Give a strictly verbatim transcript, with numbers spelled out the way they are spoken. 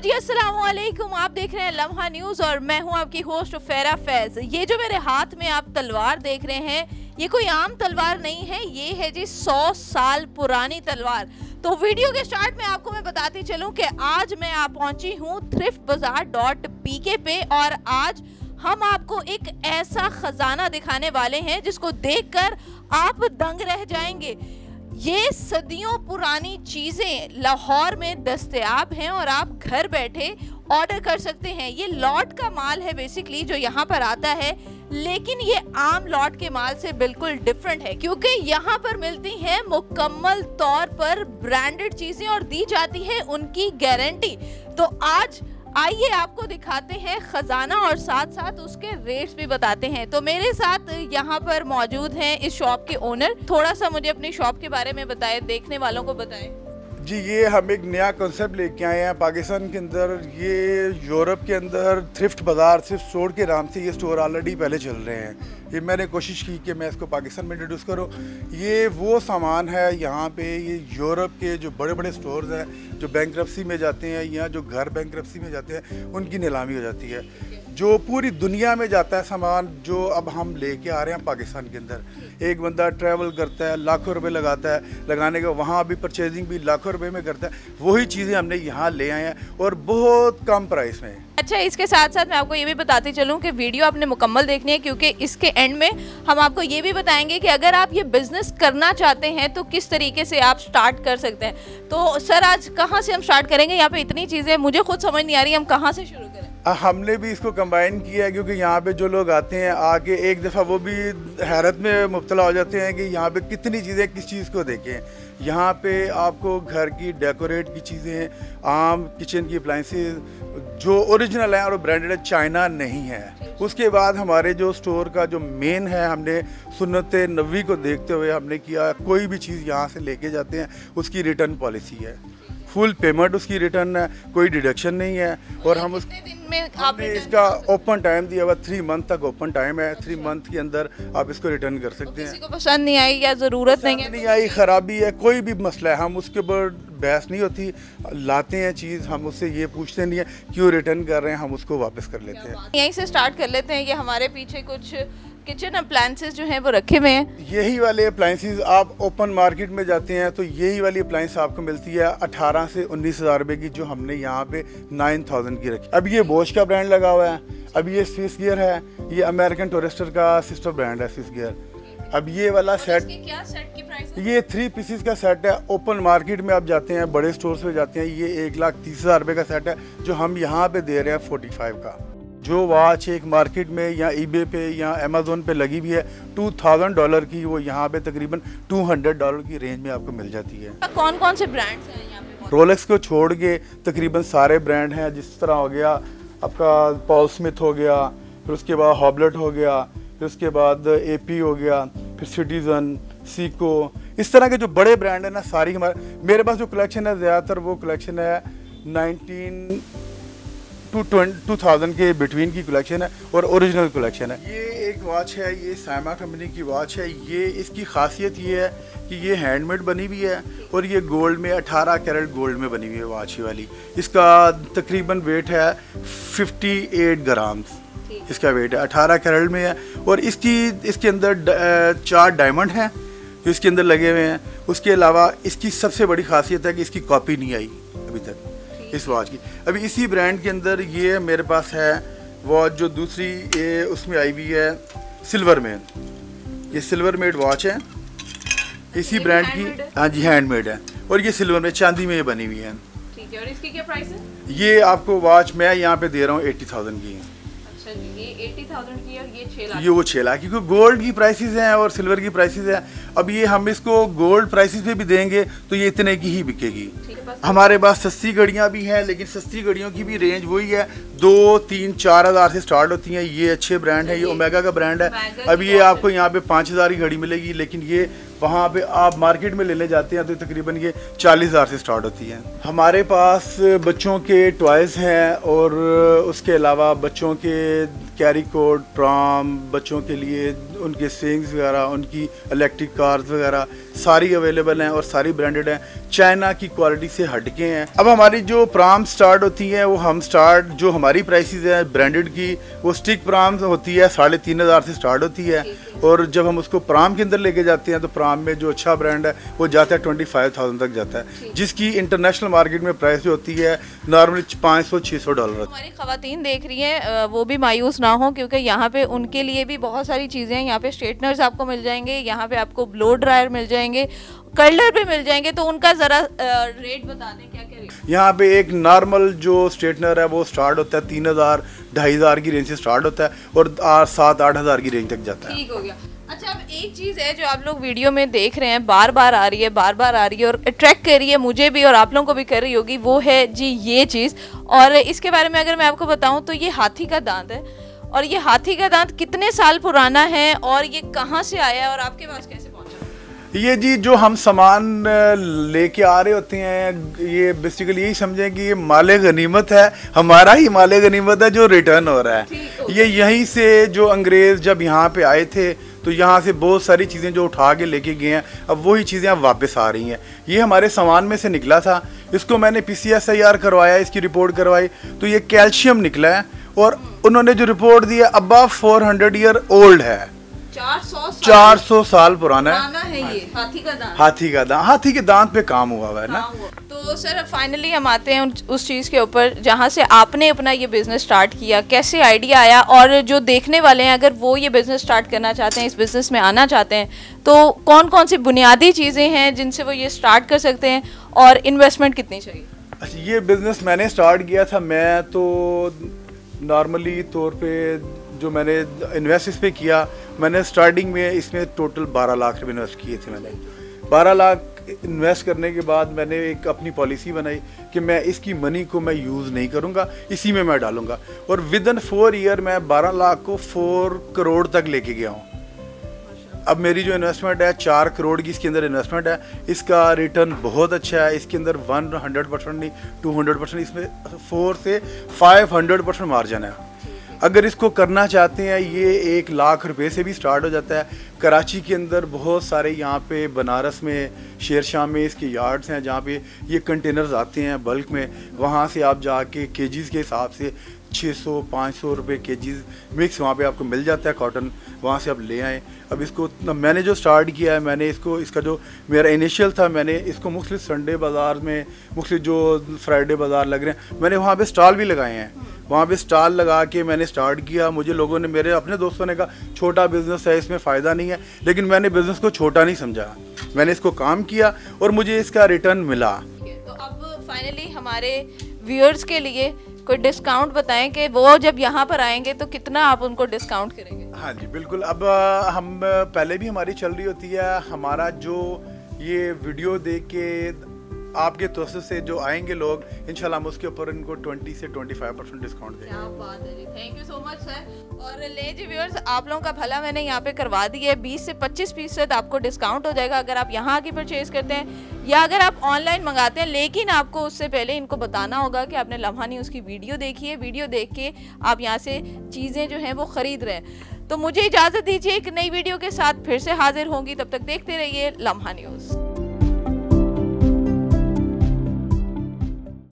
जी अस्सलाम वालेकुम, आप देख रहे हैं लम्हा न्यूज़ और मैं हूं आपकी होस्ट फेरा फैज। ये जो मेरे हाथ में आप तलवार देख रहे हैं, ये कोई आम तलवार नहीं है, ये है जी सौ साल पुरानी तलवार। तो वीडियो के स्टार्ट में आपको मैं बताती चलूं कि आज मैं आप पहुंची हूं थ्रिफ्ट बाजार डॉट पी के पे और आज हम आपको एक ऐसा खजाना दिखाने वाले हैं जिसको देखकर आप दंग रह जाएंगे। ये सदियों पुरानी चीज़ें लाहौर में दस्तयाब हैं और आप घर बैठे ऑर्डर कर सकते हैं। ये लॉट का माल है बेसिकली जो यहाँ पर आता है, लेकिन ये आम लॉट के माल से बिल्कुल डिफरेंट है क्योंकि यहाँ पर मिलती हैं मुकम्मल तौर पर ब्रांडेड चीज़ें और दी जाती है उनकी गारंटी। तो आज आइए आपको दिखाते हैं खजाना और साथ साथ उसके रेट्स भी बताते हैं। तो मेरे साथ यहाँ पर मौजूद हैं इस शॉप के ओनर। थोड़ा सा मुझे अपनी शॉप के बारे में बताएं, देखने वालों को बताएं। जी, ये हम एक नया कॉन्सेप्ट लेके आए हैं पाकिस्तान के अंदर। ये यूरोप के अंदर थ्रिफ्ट बाज़ार थ्रिफ्ट स्टोर के नाम से ये स्टोर ऑलरेडी पहले चल रहे हैं। ये मैंने कोशिश की कि मैं इसको पाकिस्तान में इंट्रोड्यूस करूं। ये वो सामान है यहाँ पे, ये यूरोप के जो बड़े बड़े स्टोर्स हैं जो बैंक्रप्सी में जाते हैं या जो घर बैंक्रप्सी में जाते हैं उनकी नीलामी हो जाती है। जो पूरी दुनिया में जाता है सामान, जो अब हम लेके आ रहे हैं पाकिस्तान के अंदर। एक बंदा ट्रैवल करता है, लाखों रुपए लगाता है, लगाने के वहाँ भी परचेजिंग भी लाखों रुपए में करता है। वही चीज़ें हमने यहाँ ले आए हैं और बहुत कम प्राइस में। अच्छा, इसके साथ साथ मैं आपको ये भी बताती चलूँ कि वीडियो आपने मुकम्मल देखनी है क्योंकि इसके एंड में हम आपको ये भी बताएंगे कि अगर आप ये बिज़नेस करना चाहते हैं तो किस तरीके से आप स्टार्ट कर सकते हैं। तो सर, आज कहाँ से हम स्टार्ट करेंगे? यहाँ पे इतनी चीज़ें मुझे खुद समझ नहीं आ रही, हम कहाँ से शुरू करें? हमने भी इसको कंबाइन किया है क्योंकि यहाँ पे जो लोग आते हैं आके एक दफ़ा वो भी हैरत में मुब्तला हो जाते हैं कि यहाँ पे कितनी चीज़ें किस चीज़ को देखें। यहाँ पे आपको घर की डेकोरेट की चीज़ें, आम किचन की अप्लाइंसेस जो ओरिजिनल हैं और ब्रांडेड है, चाइना नहीं है। उसके बाद हमारे जो स्टोर का जो मेन है, हमने सुन्नत नबी को देखते हुए हमने किया, कोई भी चीज़ यहाँ से लेके जाते हैं उसकी रिटर्न पॉलिसी है, फुल पेमेंट उसकी रिटर्न है, कोई डिडक्शन नहीं है। और हम उस में आपने इसका ओपन टाइम दिया हुआ, थ्री मंथ तक ओपन टाइम है। थ्री मंथ के अंदर आप इसको रिटर्न कर सकते हैं। किसी को पसंद नहीं आई या ज़रूरत नहीं है, नहीं आई, ख़राबी है, कोई भी मसला है, हम उसके ऊपर बहस नहीं होती। लाते हैं चीज़, हम उससे ये पूछते नहीं है क्यों रिटर्न कर रहे हैं, हम उसको वापस कर लेते हैं। यहीं से स्टार्ट कर लेते हैं। ये हमारे पीछे कुछ किचन अप्लायंसेस जो हैं वो रखे हुए हैं। यही वाले अप्लायंसेस आप ओपन मार्केट में जाते हैं तो यही वाली अप्लायंस आपको मिलती है अठारह से उन्नीस हज़ार रुपये की, जो हमने यहाँ पे नाइन थाउजेंड की रखी। अब ये बोश का ब्रांड लगा हुआ है, अब ये स्विस गियर है, ये अमेरिकन टूरिस्टर का सिस्टर ब्रांड है स्विस गियर। अब ये वाला सेट, क्या सेट की प्राइस है? ये थ्री पीसीस का सेट है। ओपन मार्केट में आप जाते हैं, बड़े स्टोर्स में जाते हैं, ये एक लाख तीस हज़ार रुपये का सेट है, जो हम यहाँ पे दे रहे हैं फोर्टी फाइव का। जो वॉच एक मार्केट में या ईबे पे या अमेज़ोन पे लगी हुई है टू थाउजेंड डॉलर की, वो यहाँ पे तकरीबन टू हंड्रेड डॉलर की रेंज में आपको मिल जाती है। कौन कौन से ब्रांड्स हैं यहाँ पे? रोलेक्स को छोड़ के तकरीबन सारे ब्रांड हैं, जिस तरह हो गया आपका पॉल स्मिथ हो गया, फिर उसके बाद हॉबलेट हो गया, फिर उसके बाद एपी हो गया, फिर सिटीजन, सीको, इस तरह के जो बड़े ब्रांड है ना, सारी हमारे मेरे पास जो कलेक्शन है ज़्यादातर वो कलेक्शन है नाइनटीन टू टू थाउजेंड के बिटवीन की कलेक्शन है और ओरिजिनल कलेक्शन है। ये एक वॉच है, ये साइमा कंपनी की वॉच है। ये इसकी खासियत ये है कि ये हैंडमेड बनी हुई है और ये गोल्ड में अठारह कैरेट गोल्ड में बनी हुई है वॉच वाली। इसका तकरीबन वेट है अट्ठावन ग्राम्स, इसका वेट है, अठारह कैरेट में है। और इसकी इसके अंदर चार डायमंड हैं जो इसके अंदर लगे हुए हैं। उसके अलावा इसकी सबसे बड़ी खासियत है कि इसकी कॉपी नहीं आई अभी तक इस वॉच की। अभी इसी ब्रांड के अंदर ये मेरे पास है वॉच जो दूसरी ये उसमें आई हुई है सिल्वर में, ये सिल्वर मेड वॉच है इसी ब्रांड की। हाँ जी, हैंडमेड है और ये सिल्वर में चांदी में ये बनी हुई है। ठीक है, और इसकी क्या प्राइस है? ये आपको वॉच मैं यहाँ पे दे रहा हूँ एट्टी थाउजेंड की। अच्छा जी, ये अस्सी हज़ार की और ये छह लाख। ये वो छः लाख, क्योंकि गोल्ड की प्राइसेस हैं और सिल्वर की प्राइसेस हैं। अब ये हम इसको गोल्ड प्राइसेस पे भी देंगे तो ये इतने की ही बिकेगी। हमारे पास सस्ती घड़ियाँ भी हैं, लेकिन सस्ती घड़ियों की भी रेंज वही है, दो तीन चार हज़ार से स्टार्ट होती हैं। ये अच्छे ब्रांड है, ये ओमेगा का ब्रांड है। अब ये आपको यहाँ पे पाँच हज़ार की घड़ी मिलेगी, लेकिन ये वहाँ पे आप मार्केट में लेने जाते हैं तो तकरीबन ये चालीस हज़ार से स्टार्ट होती है। हमारे पास बच्चों के टॉयज़ हैं और उसके अलावा बच्चों के कैरी कोट, ट्राम, बच्चों के लिए उनके स्विंग्स वगैरह, उनकी इलेक्ट्रिक स्कार्स वगैरह सारी अवेलेबल हैं और सारी ब्रांडेड हैं, चाइना की क्वालिटी से हटके हैं। अब हमारी जो प्राम स्टार्ट होती हैं वो हम स्टार्ट जो हमारी प्राइसेस है ब्रांडेड की, वो स्टिक प्राम होती है साढ़े तीन हज़ार से स्टार्ट होती है, और जब हम उसको प्राम के अंदर लेके जाते हैं तो प्राम में जो अच्छा ब्रांड है वो जाता है ट्वेंटी फाइव थाउजेंड तक जाता है, जिसकी इंटरनेशनल मार्केट में प्राइस जो होती है नॉर्मली पाँच सौ छः सौ डॉलर। हमारी ख़वातीन देख रही हैं वो भी मायूस ना हो, क्योंकि यहाँ पे उनके लिए भी बहुत सारी चीज़ें हैं। यहाँ पे स्ट्रेटनर्स आपको मिल जाएंगे, यहाँ पे आपको ब्लो ड्रायर मिल जाएंगे, कर्लर भी मिल जाएंगे। तो उनका ज़रा रेट बता दें, क्या क्या रेट? यहाँ पे एक नॉर्मल जो स्ट्रेटनर है वो स्टार्ट होता है तीन हज़ार ढाई हज़ार की रेंज से स्टार्ट होता है और सात आठ हज़ार की रेंज तक जाता है। ठीक हो गया। अच्छा, अब एक चीज़ है जो आप लोग वीडियो में देख रहे हैं, बार बार आ रही है बार बार आ रही है और अट्रैक्ट कर रही है मुझे भी और आप लोगों को भी कर रही होगी, वो है जी ये चीज़। और इसके बारे में अगर मैं आपको बताऊं तो ये हाथी का दांत है, और ये हाथी का दांत कितने साल पुराना है और ये कहाँ से आया और आपके पास कैसे पहुँचा? ये जी जो हम सामान लेके आ रहे होते हैं, ये बेसिकली यही समझें कि ये माले गनीमत है, हमारा ही माले गनीमत है जो रिटर्न हो रहा है। ये यहीं से जो अंग्रेज़ जब यहाँ पे आए थे तो यहाँ से बहुत सारी चीज़ें जो उठा के लेके गए हैं, अब वही चीज़ें अब वापस आ रही हैं। ये हमारे सामान में से निकला था, इसको मैंने P C S I R करवाया, इसकी रिपोर्ट करवाई तो ये कैल्शियम निकला है, और उन्होंने जो रिपोर्ट दी है above four hundred year old है, चार सौ साल पुराना है, है ये हाथी का दांत। हाथी का दांत, हाथी के दांत पे काम हुआ हुआ है ना। तो सर फाइनली हम आते हैं उस चीज़ के ऊपर जहाँ से आपने अपना ये बिज़नेस स्टार्ट किया, कैसे आइडिया आया, और जो देखने वाले हैं अगर वो ये बिज़नेस स्टार्ट करना चाहते हैं, इस बिज़नेस में आना चाहते हैं, तो कौन कौन सी बुनियादी चीज़ें हैं जिनसे वो ये स्टार्ट कर सकते हैं और इन्वेस्टमेंट कितनी चाहिए? अच्छा, ये बिज़नेस मैंने स्टार्ट किया था, मैं तो नॉर्मली तौर पे जो मैंने इन्वेस्ट इस पे किया, मैंने स्टार्टिंग में इसमें टोटल बारह लाख रुपए इन्वेस्ट किए थे। मैंने बारह लाख इन्वेस्ट करने के बाद मैंने एक अपनी पॉलिसी बनाई कि मैं इसकी मनी को मैं यूज़ नहीं करूँगा, इसी में मैं डालूँगा, और विद इन फोर ईयर मैं बारह लाख को फोर करोड़ तक लेके गया हूँ। अब मेरी जो इन्वेस्टमेंट है चार करोड़ की इसके अंदर इन्वेस्टमेंट है, इसका रिटर्न बहुत अच्छा है। इसके अंदर वन हंड्रेड परसेंट नहीं टू हंड्रेड परसेंट, इसमें फोर से फाइव हंड्रेड परसेंट मार्जिन है। अगर इसको करना चाहते हैं ये एक लाख रुपए से भी स्टार्ट हो जाता है। कराची के अंदर बहुत सारे, यहाँ पे बनारस में शेरशाह में इसके यार्ड्स हैं जहाँ पे ये कंटेनर्स आते हैं बल्क में, वहाँ से आप जाके केजीज़ के हिसाब से छः सौ पाँच सौ रुपये केजीज़ मिक्स वहाँ पे आपको मिल जाता है कॉटन, वहाँ से आप ले आएँ। अब इसको मैंने जो स्टार्ट किया है, मैंने इसको इसका जो मेरा इनिशियल था, मैंने इसको मुख्तलिफ संडे बाज़ार में, मुख्तलिफ जो फ्राइडे बाज़ार लग रहे हैं, मैंने वहाँ पे स्टॉल भी लगाए हैं। वहाँ पे स्टॉल लगा के मैंने स्टार्ट किया। मुझे लोगों ने, मेरे अपने दोस्तों ने कहा छोटा बिज़नेस है, इसमें फ़ायदा नहीं है, लेकिन मैंने बिज़नेस को छोटा नहीं समझा, मैंने इसको काम किया और मुझे इसका रिटर्न मिला। तो अब फाइनली हमारे व्यूअर्स के लिए कोई डिस्काउंट बताएं कि वो जब यहाँ पर आएंगे तो कितना आप उनको डिस्काउंट करेंगे? हाँ जी बिल्कुल। अब हम पहले भी हमारी चल रही होती है, हमारा जो ये वीडियो देख के आपके तोसे से जो आएंगे लोग, इंशाल्लाह हम उसके ऊपर इनको ट्वेंटी से ट्वेंटी फाइव परसेंट डिस्काउंट देंगे। क्या बात है जी, thank you so much sir. और ले जी व्यूअर्स, आप लोगों का भला मैंने यहाँ पे करवा दी है, बीस से पच्चीस फीसद आपको डिस्काउंट हो जाएगा अगर आप यहाँ आके परचेज करते हैं या अगर आप ऑनलाइन मंगाते हैं। लेकिन आपको उससे पहले इनको बताना होगा कि आपने लम्हा न्यूज़ की वीडियो देखी है, वीडियो देख के आप यहाँ से चीज़ें जो हैं वो ख़रीद रहे हैं। तो मुझे इजाज़त दीजिए, एक नई वीडियो के साथ फिर से हाजिर होंगी, तब तक देखते रहिए लम्हा न्यूज़।